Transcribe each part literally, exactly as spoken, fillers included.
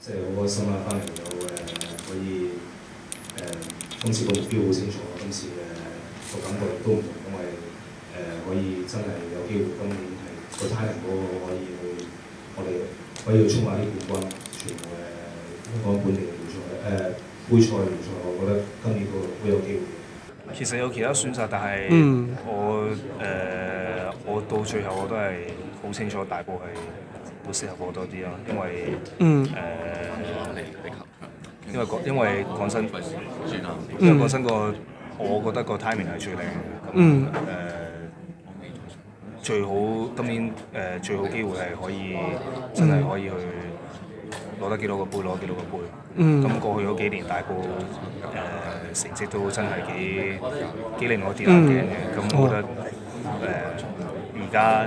即係好開心啦，翻嚟有誒可以誒、呃、今次個目標好清楚，今次誒個感覺亦都唔同，因為誒、呃、可以真係有機會今年係個 timing 嗰個可以去我哋可以去衝下啲冠軍，全部誒香港本地嘅聯賽誒、呃、杯賽聯賽，我覺得今年個好有機會。 其實有其他選擇，但係我誒、呃、我到最後我都係好清楚大埔係會適合我多啲咯，因為誒、 嗯呃、因為因為講真，因為講真個我覺得個 timing 係最靚嘅，咁誒、 嗯呃、最好今年誒、呃、最好機會係可以真係可以去攞得幾多個杯，攞幾多個杯。咁、 嗯、 過去嗰幾年大埔誒、呃、成績都真係幾幾令我跌眼鏡嘅，咁、嗯、我覺得誒而家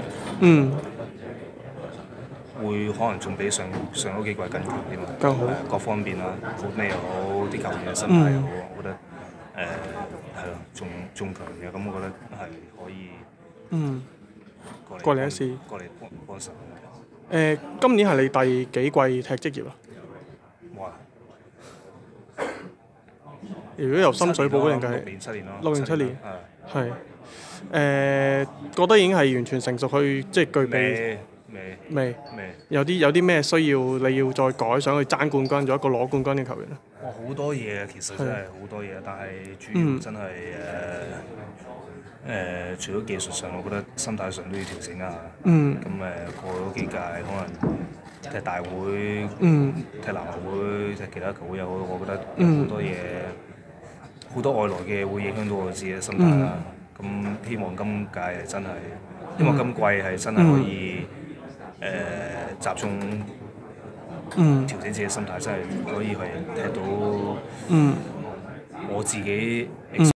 會可能仲比上上嗰幾季更強啲嘛， 更好、 呃、各方面啦，好咩又好，啲球員嘅心態又好，我覺得誒係咯，仲仲強嘅，咁我覺得係可以嗯過嚟過嚟一試， 過嚟幫幫手。 誒、呃，今年係你第幾季踢職業啊？ 哇！ 如果由深水埗嗰陣計， 六年七年咯， 六年七年， 係係誒覺得已經係完全成熟去即係具備未未未未有啲有啲咩需要你要再改，想去爭冠軍做一個攞冠軍嘅球員咧？ 哇！好多嘢啊，其實真係好多嘢，但係主要真係誒誒，除咗技術上，我覺得心態上都要調整啊。 嗯。 咁誒過咗幾屆，可能踢大會、 嗯、 踢籃球會、踢其他球會又好，我覺得好多嘢，好、嗯、多外來嘅嘢會影響到我自己嘅心態啦。咁、嗯、希望今屆係真係，希望今季係真係可以誒、嗯呃、集中調整自己嘅心態，真係可以去踢到我自己。